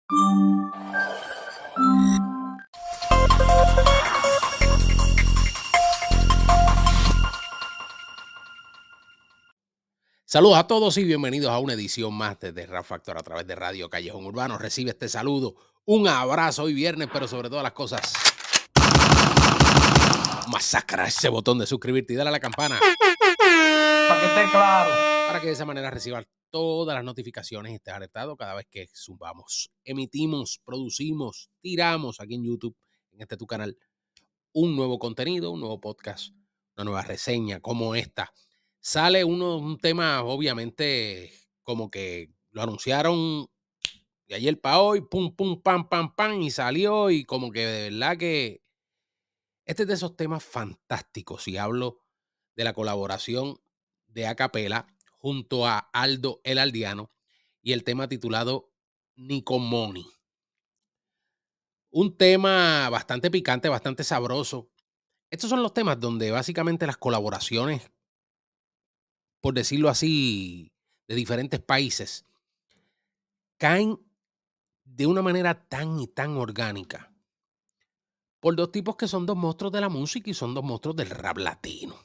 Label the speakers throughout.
Speaker 1: Saludos a todos y bienvenidos a una edición más de Rap Factor a través de Radio Callejón Urbano. Recibe este saludo, un abrazo hoy viernes, pero sobre todas las cosas, masacra ese botón de suscribirte y dale a la campana
Speaker 2: Para que esté claro.
Speaker 1: para que de esa manera recibas todas las notificaciones y estés alertado cada vez que subamos, emitimos, producimos, tiramos aquí en YouTube, en este tu canal, un nuevo contenido, un nuevo podcast, una nueva reseña como esta. Sale un tema, obviamente, como que lo anunciaron de ayer para hoy, pum, pum, pam, pam, pam, y salió, y como que de verdad que este es de esos temas fantásticos, y hablo de la colaboración de Acapela junto a Aldo el Aldeano y el tema titulado Nico Money. Un tema bastante picante, bastante sabroso. Estos son los temas donde básicamente las colaboraciones, por decirlo así, de diferentes países, caen de una manera tan y tan orgánica por dos tipos que son dos monstruos de la música y son dos monstruos del rap latino.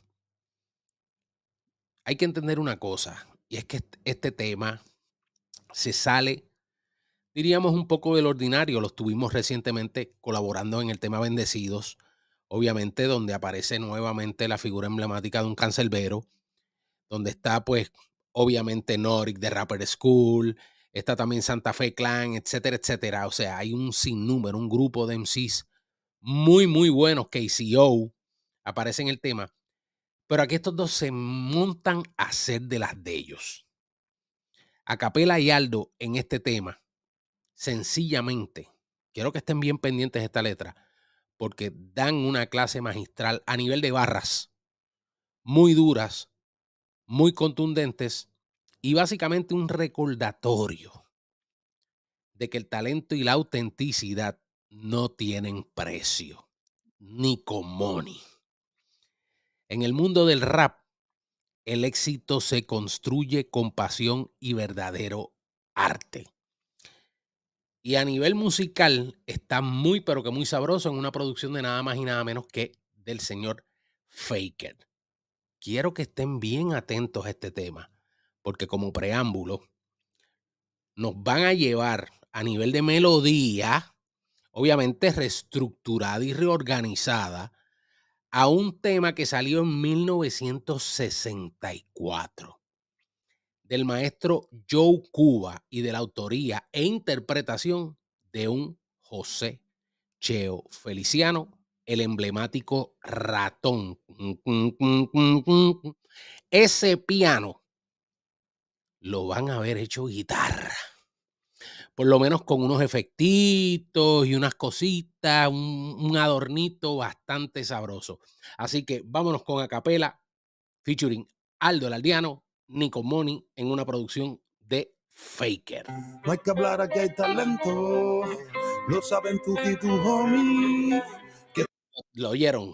Speaker 1: Hay que entender una cosa, y es que este tema se sale, diríamos, un poco del ordinario. Lo estuvimos recientemente colaborando en el tema Bendecidos, obviamente, donde aparece nuevamente la figura emblemática de un cancerbero, donde está, pues, obviamente Norik de Rapper School, está también Santa Fe Clan, etcétera, etcétera. O sea, hay un sinnúmero, un grupo de MCs muy, muy buenos. KCO aparece en el tema, pero aquí estos dos se montan a hacer de las de ellos. Acapela y Aldo en este tema, sencillamente, quiero que estén bien pendientes de esta letra, porque dan una clase magistral a nivel de barras, muy duras, muy contundentes, y básicamente un recordatorio de que el talento y la autenticidad no tienen precio, ni con money. En el mundo del rap, el éxito se construye con pasión y verdadero arte. Y a nivel musical está muy, pero que muy sabroso en una producción de nada más y nada menos que del señor Faker. Quiero que estén bien atentos a este tema, porque como preámbulo nos van a llevar a nivel de melodía, obviamente reestructurada y reorganizada, a un tema que salió en 1964 del maestro Joe Cuba y de la autoría e interpretación de un José Cheo Feliciano, el emblemático Ratón. Ese piano lo van a haber hecho guitarra, por lo menos con unos efectitos y unas cositas, un adornito bastante sabroso. Así que vámonos con Acapela, featuring Aldo el Aldeano, Nico Money, en una producción de Faker.
Speaker 3: No hay que hablar, aquí hay talento, lo saben tú y tu homie.
Speaker 1: Lo oyeron.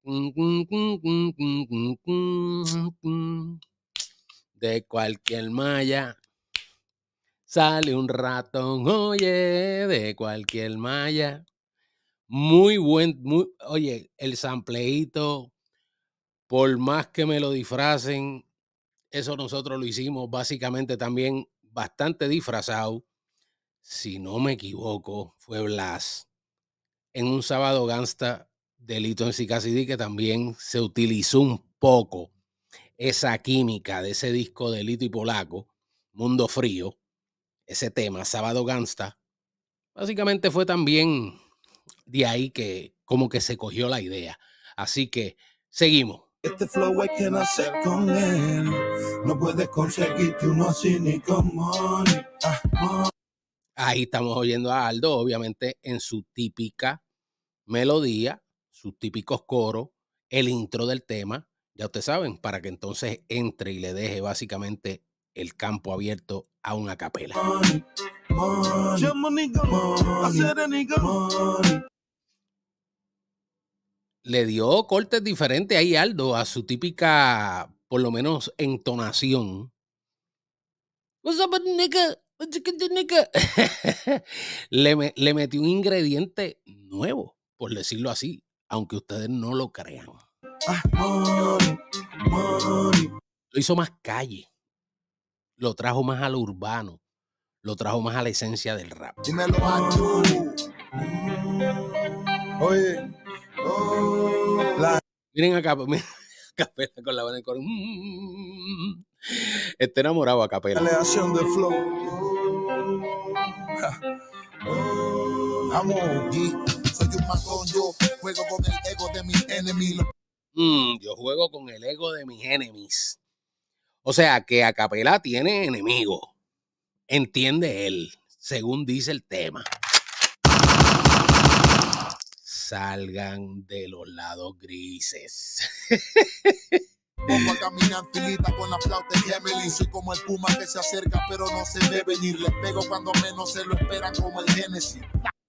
Speaker 1: De cualquier malla sale un ratón, oye, de cualquier malla. Muy buen, oye, el sampleito, por más que me lo disfracen, eso nosotros lo hicimos básicamente también bastante disfrazado. Si no me equivoco, fue Blas en un Sábado Gangsta de Lito MC Cassidy, que también se utilizó un poco esa química de ese disco de Lito y Polaco, Mundo Frío. Ese tema, Sábado Gangsta, básicamente fue también de ahí que como que se cogió la idea. Así que seguimos.
Speaker 3: Este flow hay que nacer con él, no puedes conseguirte uno así ni con money.
Speaker 1: Ahí estamos oyendo a Aldo, obviamente en su típica melodía, sus típicos coros, el intro del tema, ya ustedes saben, para que entonces entre y le deje básicamente el campo abierto a una capela. Le dio cortes diferentes ahí Aldo a su típica, por lo menos, entonación. What's up, nigga? le metió un ingrediente nuevo, por decirlo así, aunque ustedes no lo crean.
Speaker 3: Money, money.
Speaker 1: Lo hizo más calle, lo trajo más a lo urbano, lo trajo más a la esencia del rap.
Speaker 3: Dímelo, macho. Oye,
Speaker 1: Miren acá, miren Acapela con la buena coro. Está enamorado Acapela.
Speaker 3: aleación de flow. Vamos, soy un matón, yo juego con el ego de mis enemigos.
Speaker 1: Yo juego con el ego de mis enemies. O sea que Acapela tiene enemigos. Entiende él, según dice el tema. Salgan de los lados grises.
Speaker 3: Pongo a caminar filita con la flauta de Gemini. Soy como el puma que se acerca pero no se ve venir. Les pego cuando menos se lo esperan como el Génesis.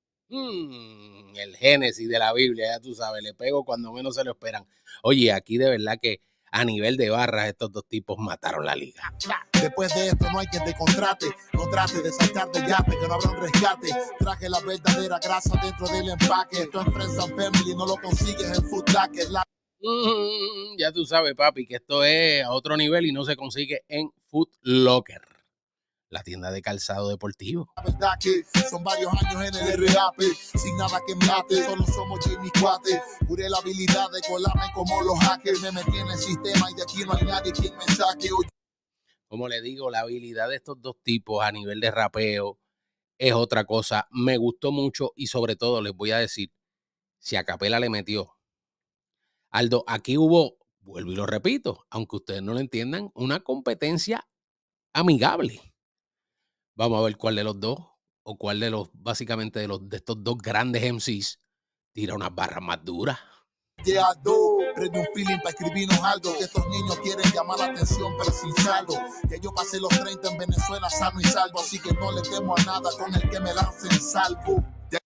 Speaker 1: El Génesis de la Biblia, ya tú sabes, le pego cuando menos se lo esperan. Oye, aquí de verdad que a nivel de barras estos dos tipos mataron la liga.
Speaker 3: Después de esto no hay quien te contrate. No trate de saltar del yate, que no habrá un rescate. Traje la verdadera grasa dentro del empaque. Esto en Friends and Family no lo consigues en Food Locker.
Speaker 1: Ya tú sabes, papi, que esto es a otro nivel y no se consigue en Foot Locker, la tienda de calzado deportivo.
Speaker 3: La verdad que son varios años en el RAP, sin nada que mate, solo somos Jimmy Cuate. Juré la habilidad de colarme como los hackers, me metí en el sistema y de aquí no hay nadie quien me saque.
Speaker 1: Como le digo, la habilidad de estos dos tipos a nivel de rapeo es otra cosa. Me gustó mucho y sobre todo les voy a decir, si Acapela le metió. Aldo, aquí hubo, vuelvo y lo repito, aunque ustedes no lo entiendan, una competencia amigable. Vamos a ver cuál de los dos, o cuál de los, básicamente de estos dos grandes MCs, tira unas barras más duras.
Speaker 3: Prende un feeling para escribirnos algo. Que estos niños quieren llamar la atención, pero sin saldo. Que yo pasé los 30 en Venezuela sano y salvo. Así que no le temo a nada con el que me lancen salvo.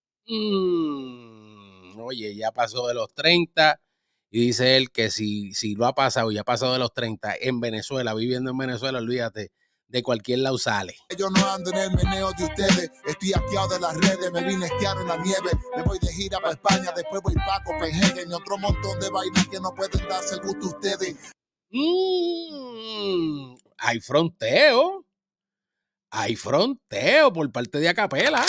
Speaker 1: Oye, ya pasó de los 30. Y dice él que si lo ha pasado, ya ha pasado de los 30 en Venezuela, viviendo en Venezuela, olvídate, de cualquier lado sale.
Speaker 3: Yo no ando en el meneo de ustedes, estoy hackeado de las redes, me vine a esquiar en la nieve, me voy de gira para España, después voy para Copenhagen y otro montón de vainas que no pueden darse el gusto a ustedes.
Speaker 1: Hay fronteo por parte de Acapela.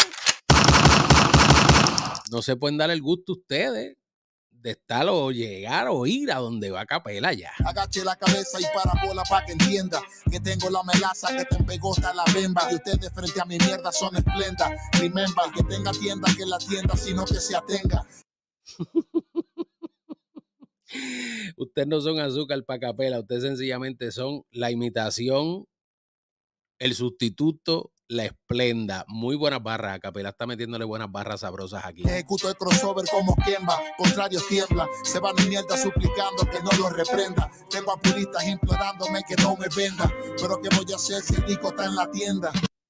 Speaker 1: No se pueden dar el gusto a ustedes de estar o llegar o ir a donde va Acapela ya.
Speaker 3: Agache la cabeza y para bola para que entienda que tengo la melaza que te empegota la bemba. Y ustedes frente a mi mierda son esplendas. Remember, que tenga tienda que la tienda, sino que se atenga.
Speaker 1: Ustedes no son azúcar para Acapela, ustedes sencillamente son la imitación, el sustituto, la esplenda. Muy buenas barras. Acapela está metiéndole buenas barras sabrosas aquí.
Speaker 3: Ejecuto el crossover como Kemba, contrarios tiemblan, se van en mierda suplicando que no los reprenda. Tengo a puristas implorándome que no me venda, pero ¿qué voy a hacer si el disco está en la tienda?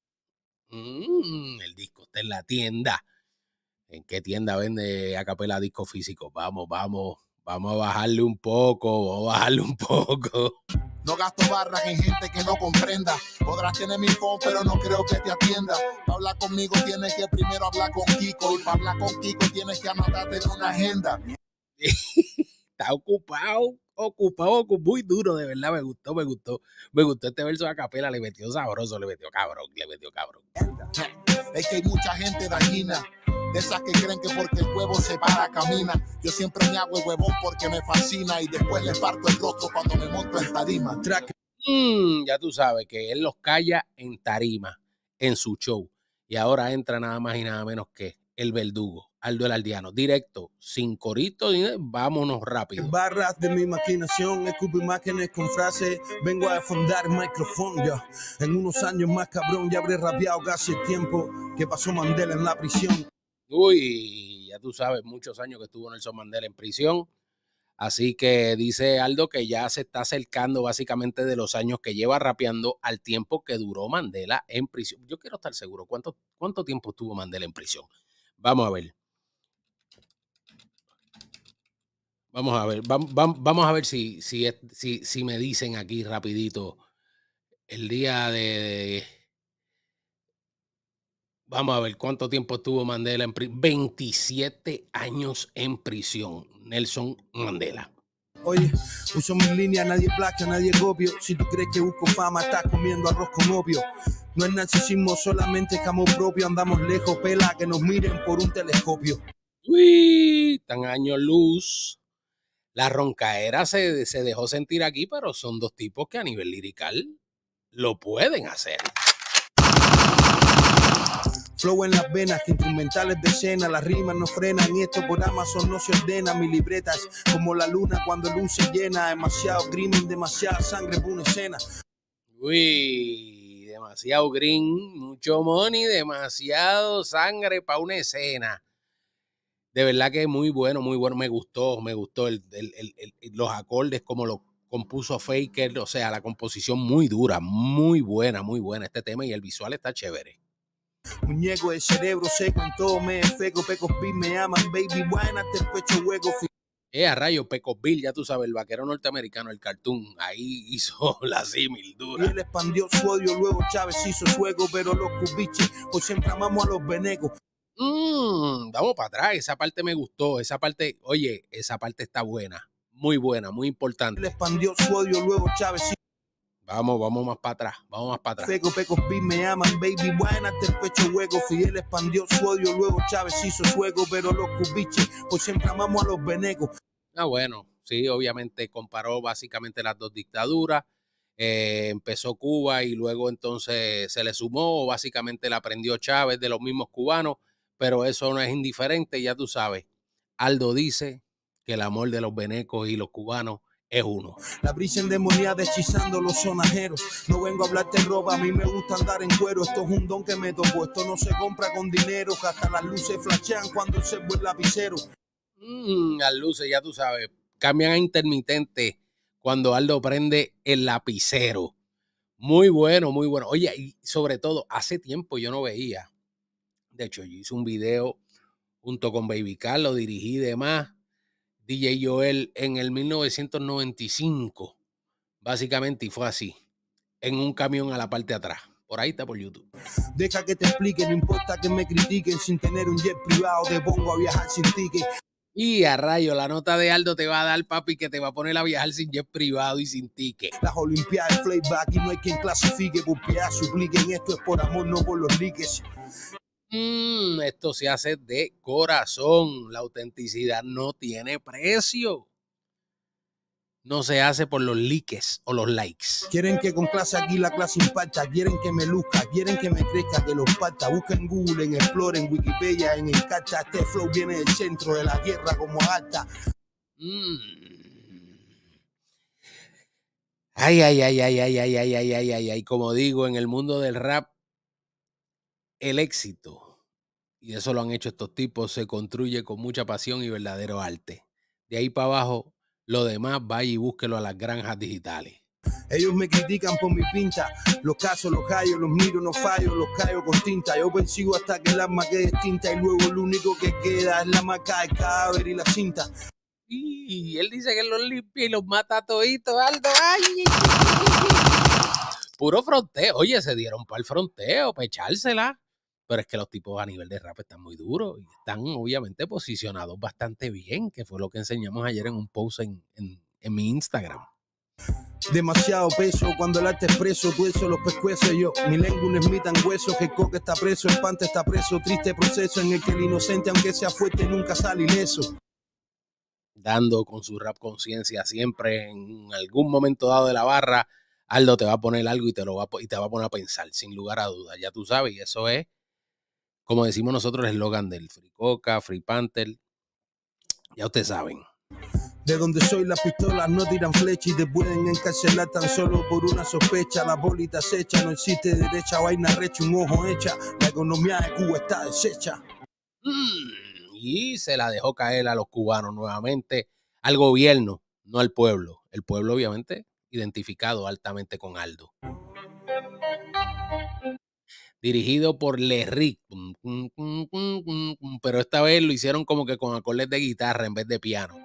Speaker 1: El disco está en la tienda. ¿En qué tienda vende Acapela disco físico? Vamos a bajarle un poco,
Speaker 3: No gasto barras en gente que no comprenda. Podrás tener mi phone, pero no creo que te atienda. Para hablar conmigo tienes que primero hablar con Kiko. Y para hablar con Kiko tienes que anotarte en una agenda.
Speaker 1: Está ocupado, muy duro, de verdad, me gustó este verso de Acapela, le metió sabroso, le metió cabrón.
Speaker 3: Es que hay mucha gente dañina, de esas que creen que porque el huevo se para camina. Yo siempre me hago el huevón porque me fascina y después les parto el rostro cuando me monto en tarima.
Speaker 1: Ya tú sabes que él los calla en tarima, en su show, y ahora entra nada más y nada menos que el verdugo, Aldo el Aldeano, directo, sin corito, vámonos rápido.
Speaker 3: Barras de mi imaginación, escupo imágenes con frases, vengo a fundar micrófono yo. En unos años más cabrón ya habré rapeado casi el tiempo que pasó Mandela en la prisión.
Speaker 1: Uy, ya tú sabes, muchos años que estuvo Nelson Mandela en prisión. Así que dice Aldo que ya se está acercando básicamente de los años que lleva rapeando al tiempo que duró Mandela en prisión. Yo quiero estar seguro, ¿cuánto tiempo estuvo Mandela en prisión? Vamos a ver. Vamos a ver si me dicen aquí rapidito el día de Vamos a ver cuánto tiempo estuvo Mandela en prisión. 27 años en prisión. Nelson Mandela.
Speaker 4: Oye, uso mis líneas, nadie placa, nadie copio. Si tú crees que busco fama, estás comiendo arroz con opio. No es narcisismo, solamente es amor propio. Andamos lejos, pela, que nos miren por un telescopio.
Speaker 1: Uy, tan años luz. La roncaera se dejó sentir aquí, pero son dos tipos que a nivel lirical lo pueden hacer.
Speaker 4: Flow en las venas, que instrumentales de escena, las rimas no frenan, esto por Amazon no se ordena, mi libreta es como la luna cuando luz se llena, demasiado crimen, demasiada sangre por una escena.
Speaker 1: Uy, demasiado green, mucho money, demasiado sangre para una escena. De verdad que es muy bueno, me gustó los acordes como lo compuso Faker, o sea, la composición muy dura, muy buena este tema y el visual está chévere.
Speaker 4: Muñeco de cerebro seco, en todo me efeco, Pecos Bill me aman, baby, wine hasta el pecho hueco.
Speaker 1: A rayo, Pecos Bill, ya tú sabes, el vaquero norteamericano, el cartoon, ahí hizo la símil dura.
Speaker 4: Y él expandió su odio, luego Chávez hizo su ego, pero los cubiches, pues siempre amamos a los venecos.
Speaker 1: Vamos para atrás, esa parte me gustó, esa parte, oye, esa parte está buena, muy importante.
Speaker 4: Él expandió su odio, luego Chávez hizo.
Speaker 1: Vamos más para atrás,
Speaker 4: Pecos Bill me aman, baby, wine hasta el pecho hueco. Fidel expandió su odio, luego Chávez hizo su ego, pero los cubiches, pues siempre amamos a los venecos.
Speaker 1: Bueno, sí, obviamente comparó básicamente las dos dictaduras. Empezó Cuba y luego entonces se le sumó, básicamente la aprendió Chávez de los mismos cubanos, pero eso no es indiferente, ya tú sabes. Aldo dice que el amor de los venecos y los cubanos es uno.
Speaker 4: La brisa endemoniada hechizando los sonajeros. No vengo a hablarte de ropa, a mí me gusta andar en cuero. Esto es un don que me tocó, esto no se compra con dinero. Que hasta las luces flashean cuando el servo es lapicero.
Speaker 1: Las luces, ya tú sabes, cambian a intermitente cuando Aldo prende el lapicero. Muy bueno. Oye, y sobre todo, hace tiempo yo no veía. De hecho, yo hice un video junto con Baby Carl, lo dirigí y demás. DJ Joel en el 1995, básicamente, y fue así, en un camión a la parte de atrás. Por ahí está por YouTube.
Speaker 4: Deja que te explique, no importa que me critiquen, sin tener un jet privado te pongo a viajar sin ticket.
Speaker 1: Y a rayo, la nota de Aldo te va a dar, papi, que te va a poner a viajar sin jet privado y sin ticket.
Speaker 4: Las olimpiadas, playback y no hay quien clasifique, por piedad supliquen, esto es por amor, no por los likes.
Speaker 1: Esto se hace de corazón. La autenticidad no tiene precio. No se hace por los likes o los likes.
Speaker 4: Quieren que con clase aquí la clase impacta, quieren que me luzca, quieren que me crezca, que los parta. Busca en Google, en Explore, en Wikipedia, en Encarta. Este flow viene del centro de la tierra como alta.
Speaker 1: Ay. Como digo, en el mundo del rap, el éxito, y eso lo han hecho estos tipos, se construye con mucha pasión y verdadero arte. De ahí para abajo, lo demás vaya y búsquelo a las granjas digitales.
Speaker 4: Ellos me critican por mi pinta, los casos, los callos, los miro, no fallo, los callo con tinta. Yo persigo hasta que el arma quede extinta y luego lo único que queda es la marca del cadáver y la cinta.
Speaker 1: Y él dice que los limpia y los mata toditos, Aldo. Ay. Puro fronteo. Oye, se dieron para el fronteo, para echársela. Pero es que los tipos a nivel de rap están muy duros y están obviamente posicionados bastante bien, que fue lo que enseñamos ayer en un post en mi Instagram.
Speaker 4: Demasiado peso cuando el arte es preso, tuerzo los pescuezos yo. Mi lengua un Smith en hueso, que el coque está preso, el pante está preso. Triste proceso en el que el inocente, aunque sea fuerte, nunca sale ileso.
Speaker 1: Dando con su rap conciencia siempre en algún momento dado de la barra, Aldo te va a poner algo y te va a poner a pensar, sin lugar a dudas. Ya tú sabes, y eso es, como decimos nosotros, el eslogan del Free Coca, Free Panther. Ya ustedes saben.
Speaker 4: De donde soy las pistolas no tiran flecha y te pueden encarcelar tan solo por una sospecha. La bolita se echa, no existe derecha, vaina recha, un ojo hecha. La economía de Cuba está deshecha.
Speaker 1: Y se la dejó caer a los cubanos nuevamente, al gobierno, no al pueblo. El pueblo obviamente identificado altamente con Aldo. Dirigido por Lerrick, pero esta vez lo hicieron como que con acordes de guitarra en vez de piano.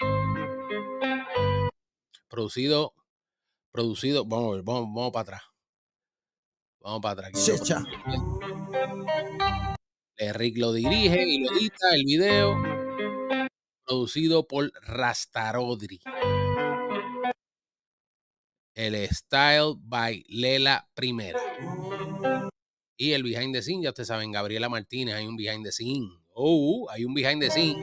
Speaker 1: Producido, vamos a ver, vamos para atrás. Vamos para atrás.
Speaker 4: Secha.
Speaker 1: Rick lo dirige y lo edita el video, producido por Rastarodri. El Style by Lela Primera. Y el behind the scene, ya ustedes saben, Gabriela Martínez, hay un behind the scene. Hay un behind the scene.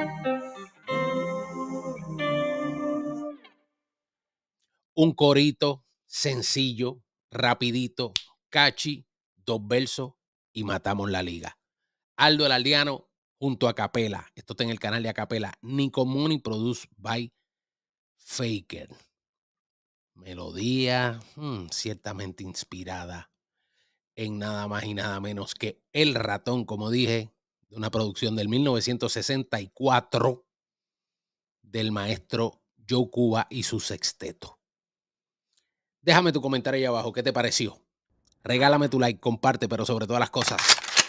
Speaker 1: Un corito sencillo, rapidito, catchy, 2 versos y matamos la liga. Aldo el Aldeano junto a Capela. Esto está en el canal de Acapela. Nico Money, produced by Faker. Melodía ciertamente inspirada en nada más y nada menos que El Ratón, como dije, de una producción del 1964 del maestro Joe Cuba y su sexteto. Déjame tu comentario ahí abajo, ¿qué te pareció? Regálame tu like, comparte, pero sobre todas las cosas,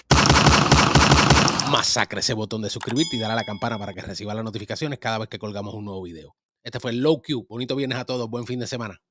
Speaker 1: masacra ese botón de suscribirte y dale a la campana para que recibas las notificaciones cada vez que colgamos un nuevo video. Este fue el Low Q. Bonito viernes a todos, buen fin de semana.